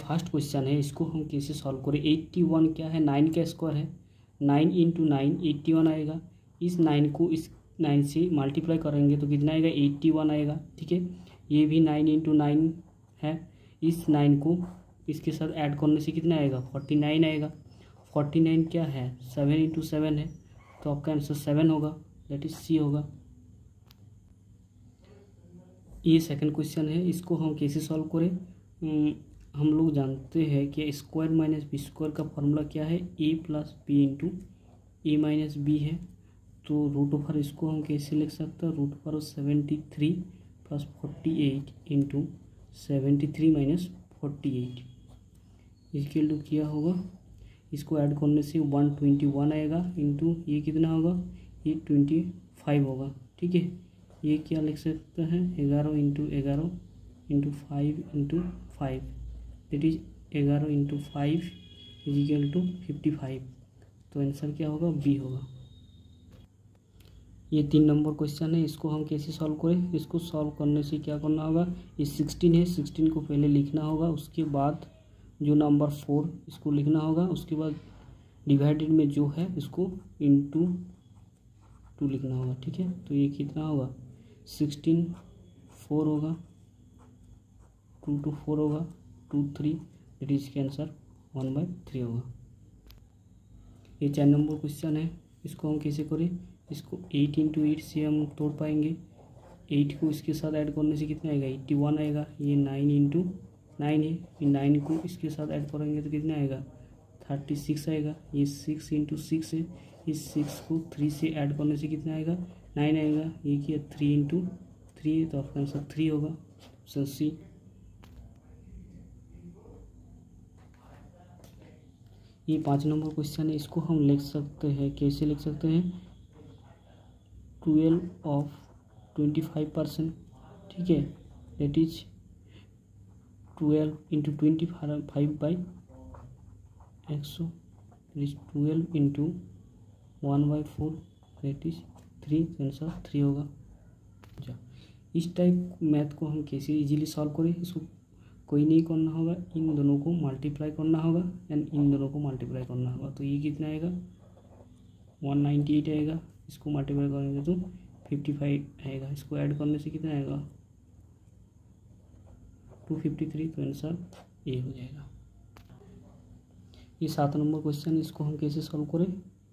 First question है, इसको हम कैसे सॉल्व करें। 81 क्या है, 9 का स्क्वायर है, 9 इंटू 9 81 आएगा। इस 9 को इस 9 से मल्टीप्लाई करेंगे तो कितना आएगा, 81 आएगा। ठीक है, ये भी 9 इंटू 9 है, इस 9 को इसके साथ ऐड करने से कितना आएगा, 49 आएगा। 49 क्या है, 7 इंटू 7 है, तो आपका आंसर 7 होगा, दैट इज सी होगा। ये सेकंड क्वेश्चन है, इसको हम कैसे सॉल्व करें। हम लोग जानते हैं कि स्क्वायर माइनस बी स्क्वायर का फॉर्मूला क्या है, A plus B into A minus B है। तो रूट ओवर इसको हम कैसे लिख सकते हैं, root over 73 plus 48 into 73 minus 48 equal to क्या होगा, इसको ऐड करने से 121 आएगा इंटू ये कितना होगा, ये 25 होगा। ठीक है, ये क्या लिख सकते हैं, 11 into 11 into 5 into 5, that is 11 into 5 is equal to 55। तो आंसर क्या होगा, बी होगा। ये 3 नंबर क्वेश्चन है, इसको हम कैसे सॉल्व करें। इसको सॉल्व करने से क्या करना होगा, ये 16 है, 16 को पहले लिखना होगा, उसके बाद जो नंबर 4 इसको लिखना होगा, उसके बाद डिवाइडेड में जो है इसको इंटू 2 लिखना होगा। ठीक है, तो ये कितना होगा, 16 4 होगा, 2 to 4 होगा, 2 3, दैट इज इसका आंसर 1/3 होगा। ये 4 नंबर क्वेश्चन है, इसको हम कैसे करें। इसको 8 इंटू 8 से हम तोड़ पाएंगे, 8 को इसके साथ ऐड करने से कितना आएगा, 81 आएगा। ये 9 इंटू 9 है, ये 9 को इसके साथ ऐड करेंगे तो कितना आएगा, 36 आएगा। ये 6 इंटू 6 है, इस 6 को 3 से ऐड करने से कितना आएगा, 9 आएगा। ये किया 3 इंटू 3 है, तो आपका आंसर 3 होगा, ऑप्शन सी। ये 5 नंबर क्वेश्चन है, इसको हम लिख सकते हैं, कैसे लिख सकते हैं, 12 ऑफ 25%। ठीक है, that is 12 into 25 by 100, that is 12 into 1/4, that is 3, answer 3 होगा। अच्छा, इस टाइप मैथ को हम कैसे इजीली सॉल्व करें। इसको कोई नहीं करना होगा, इन दोनों को मल्टीप्लाई करना होगा एंड इन दोनों को मल्टीप्लाई करना होगा। तो ये कितना आएगा, 198 आएगा, इसको मल्टीप्लाई करेंगे तो 55 आएगा, इसको ऐड करने से कितना आएगा, 253, तो आंसर ए हो जाएगा। ये 7 नंबर क्वेश्चन, इसको हम कैसे सॉल्व करें।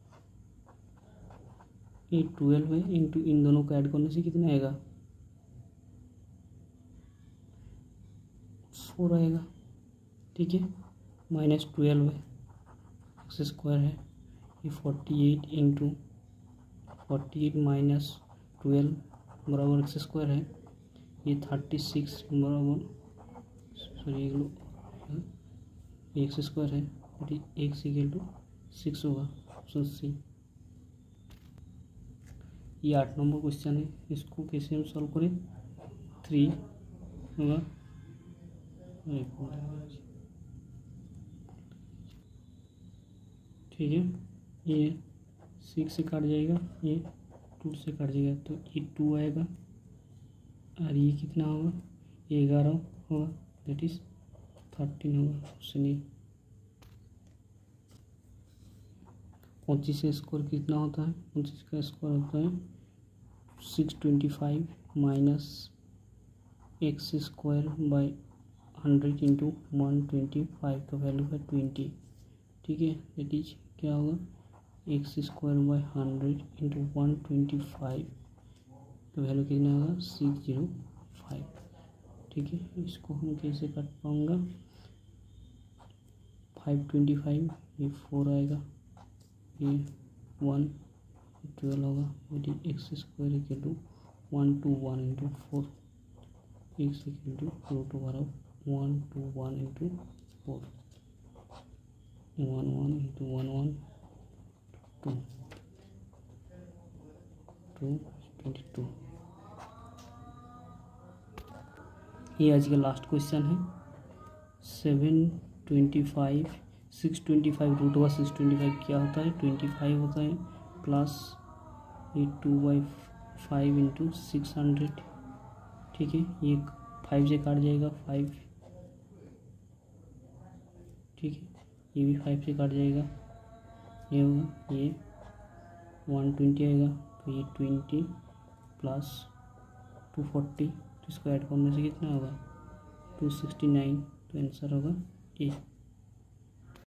ये 12 है, इंटू इन दोनों को ऐड करने से कितना आएगा, 4 आएगा। ठीक है, माइनस 12 है, एक्स स्क्वायर है, ये 48 इंटू 48 माइनस 12 बराबर एक्स स्क्वायर है। ये 36 बराबर सॉरी एक्स स्क्वायर है, एक्स इक्वल टू 6 होगा, ऑप्शन सी। ये 8 नंबर क्वेश्चन है, इसको कैसे हम सॉल्व करें। 3 होगा, ठीक है, ये 6 से काट जाएगा, ये 2 से काट जाएगा, तो ये 2 आएगा और ये कितना होगा, ये 11 होगा, दैट इज 13 होगा, ऑप्शन ए। 25 का स्क्वायर कितना होता है, 25 का स्क्वायर होता है 625 minus X square by 100 into 125 का वैल्यू है 20। ठीक है, दैट इज क्या होगा, एक्स स्क्वायर बाई 100 इंटू 125 का वैल्यू कितना होगा, 605। ठीक है, इसको हम कैसे काट पाऊँगा, 525, ये 4 आएगा, ये 1 12 होगा, यदि x square equal to 121 into 4, x equal to root over of 121 into 4, 11 into 11 222। ये आज का लास्ट क्वेश्चन है। 725 625 रूट ओवर 625 क्या होता है, 25 होता है, प्लस ये 2/5 इंटू 600। ठीक है, ये 5 से काट जाएगा, 5 ठीक है, ये भी 5 से काट जाएगा, ये होगा, ये 120 आएगा, तो ये 20 प्लस 240, तो इसको ऐड करने से कितना होगा 269, तो आंसर होगा ए।